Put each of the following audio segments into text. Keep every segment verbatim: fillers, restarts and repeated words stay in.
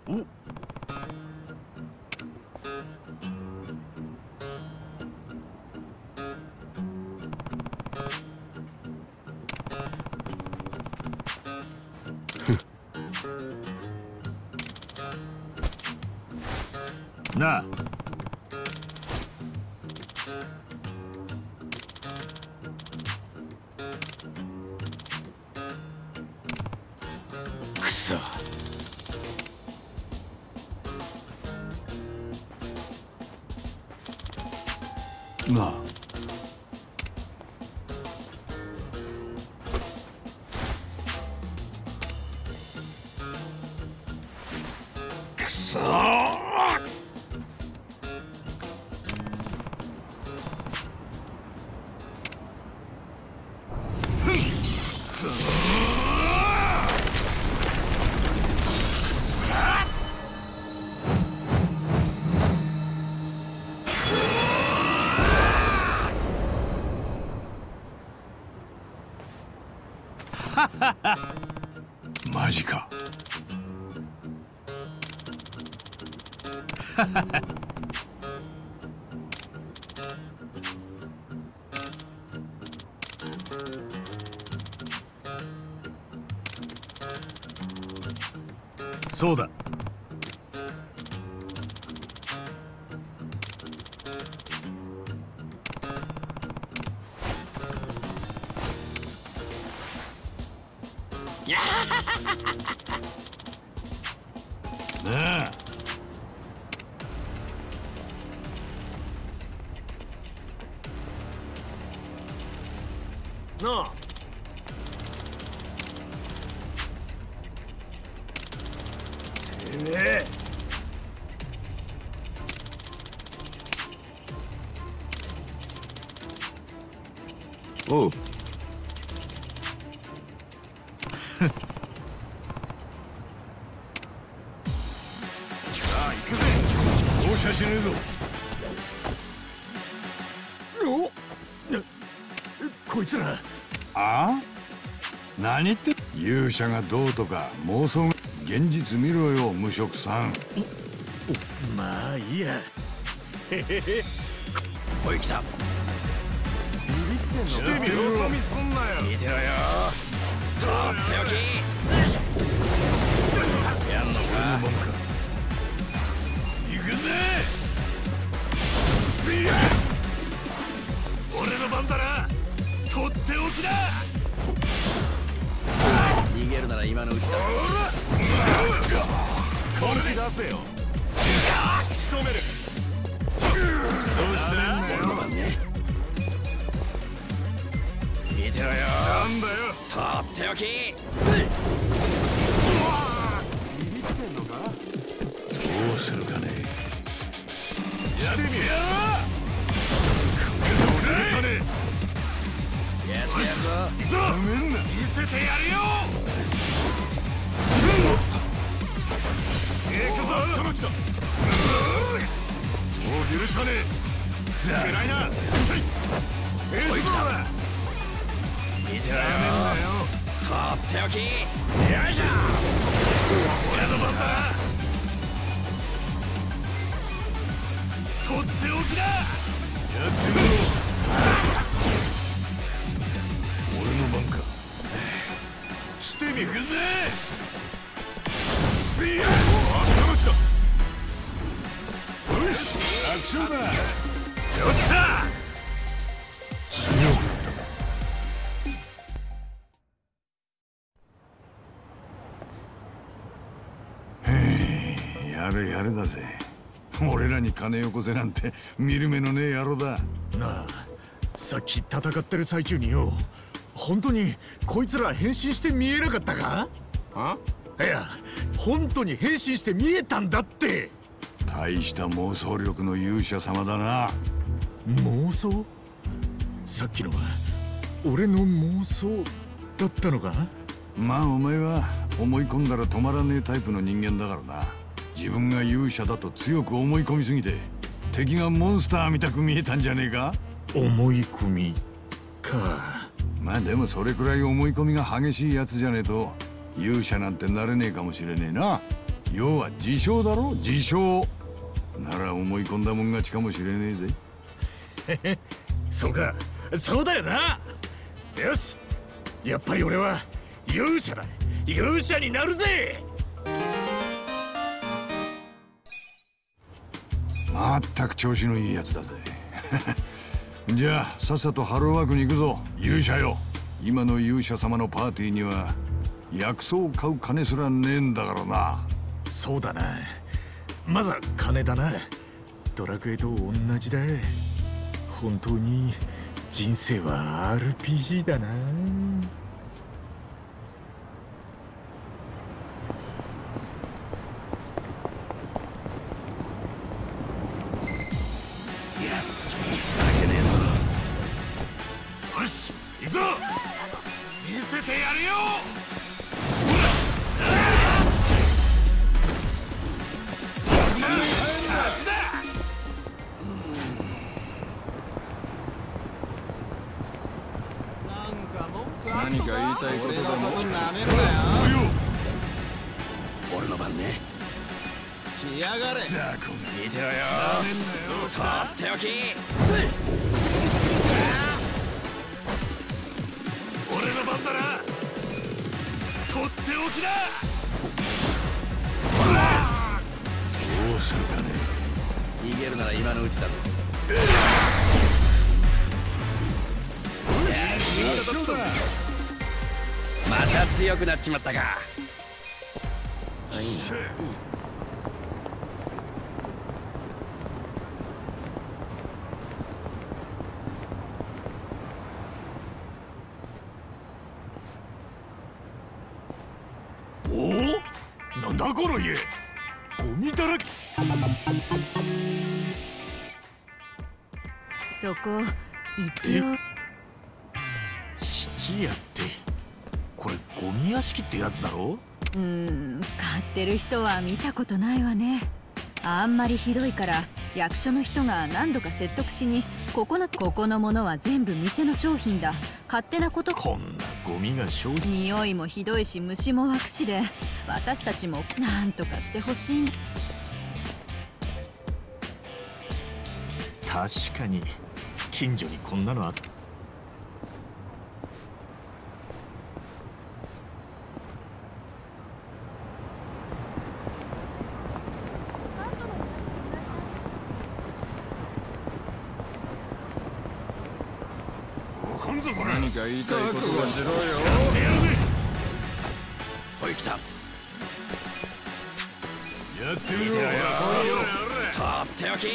おなあ。くそ。なあ。くそー。マジか。そうだ。なあ。なあ。てめえ。おう。放射しねえぞ。おっ、こいつら。ああ、何言って。勇者がどうとか妄想。現実見ろよ、無職さん。まあいいや。へへへ。おい、来た。ビビってんの。してみろ。よそ見すんなよ。見てろよ。とっておき。やんのか。行くぜ。俺の番だな。とっておきだ。逃げるなら今のうちだ。これで出せよ。仕留める。どうしてなんだよ。俺の番ね。見てろよ。なんだよ。とっておき。ビビってんのか。どうするかね。やってみよう。やってやるぞ。見せてやるよ。行くぞ。その来た。もう許さねえ。暗いな。おい、来た。見てろよ。とっておき。よいしょ。俺の番だ。とっておきだ。やってみろ。俺の番か。してみくぜ。ビヤー。あったの来た。よし、楽勝だ。よっしゃ。強かったな。へえ、やれやれだぜ。俺らに金よこせなんて見る目のねえ野郎だなあ。さっき戦ってる最中によ、本当にこいつら変身して見えなかったか。あ、いや、本当に変身して見えたんだって。大した妄想力の勇者様だな。妄想？さっきのは俺の妄想だったのか。まあお前は思い込んだら止まらねえタイプの人間だからな。自分が勇者だと強く思い込みすぎて敵がモンスターみたく見えたんじゃねえか。思い込みか。まあでもそれくらい思い込みが激しいやつじゃねえと勇者なんてなれねえかもしれねえな。 要は自称だろ、自称。なら思い込んだもん勝ちかもしれねえぜ。 そうか、そうだよな。よし、やっぱり俺は勇者だ。勇者になるぜ。 まったく調子のいいやつだぜ。じゃあさっさとハローワークに行くぞ、勇者よ。今の勇者様のパーティーには薬草を買う金すらねえんだからな。 そうだな、まずは金だな。ドラクエと同じだ。本当に人生は アールピージー だな。よし、行くぞ。見せてやるよ。 何か言いたいことでも。なめるなよ。 俺の番ね。 来やがれ。 見てろよ。とっておき。俺の番だな。とっておきだ。 どうするかね。 逃げるなら今のうちだぞ。また強くなっちまったか。あ、いいな。 おお、なんだこの家。ゴミだらけ。 そこ一応質屋ってこれゴミ屋敷ってやつだろ。 うーん、買ってる人は見たことないわね。あんまりひどいから役所の人が何度か説得しに、ここのここのものは全部店の商品だ、勝手なこと。 こんなゴミが商品。 匂いもひどいし虫も湧くしで、私たちも何とかしてほしい。 確かに近所にこんなのあった。 何か言いたいことがしろよ。 おい、来た。 やってみろ。 とっておき。よ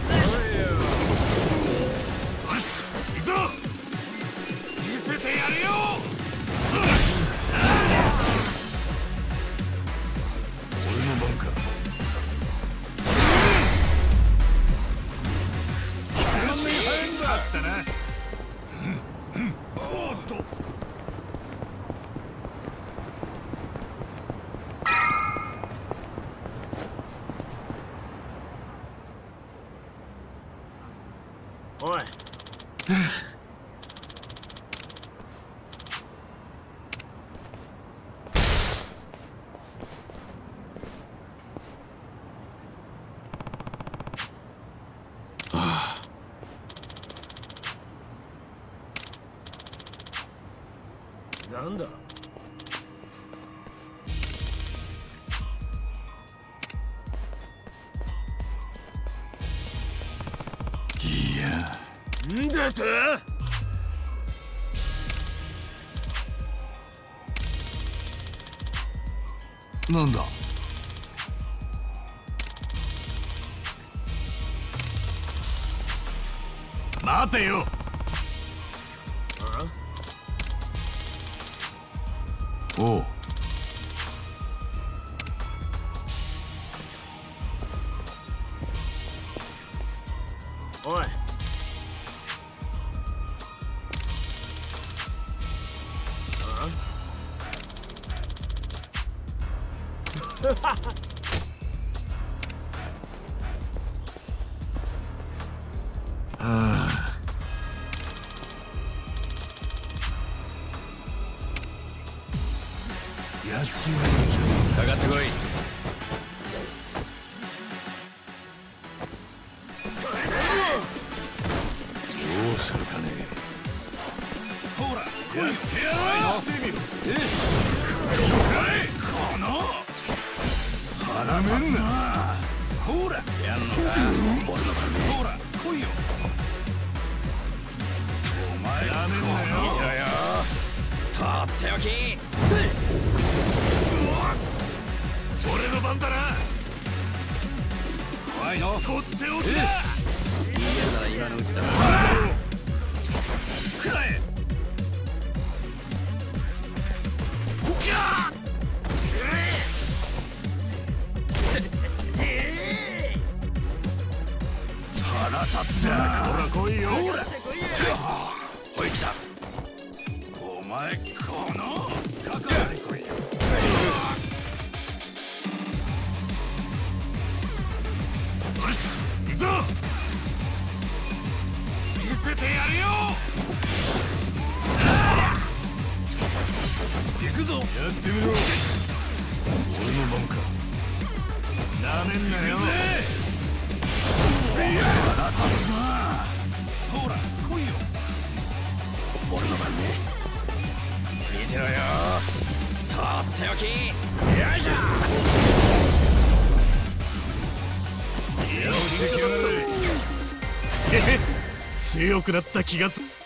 し、行くぞ。見せてやるよ。 俺の番か。 あったな。おっと。おい。なんだ。 いや。 んだと。 なんだ。 待てよ。 おう。 おい。 ああ。やってやるぞ。 かかってこい。 なめんな。ほらやんのか。ほら来いよ。お前やめんなよ。いいよ。 とっておき。 俺の番だな。 怖いの。 とっておきだ。 言えるなら今のうちだ。 くらえ。腹立つな。ほら来いよ。ほらおい来た。お前このかかってこいよ。よし行くぞ。見せてやるよ。行くぞ。やってみろ。俺の番か。なめんなよ。いや腹立つな。ほら来いよ。 俺の番ね。見てろよ。とっておき。よいしょ。 いや落ちてきやがれ。へへ強くなった気がする。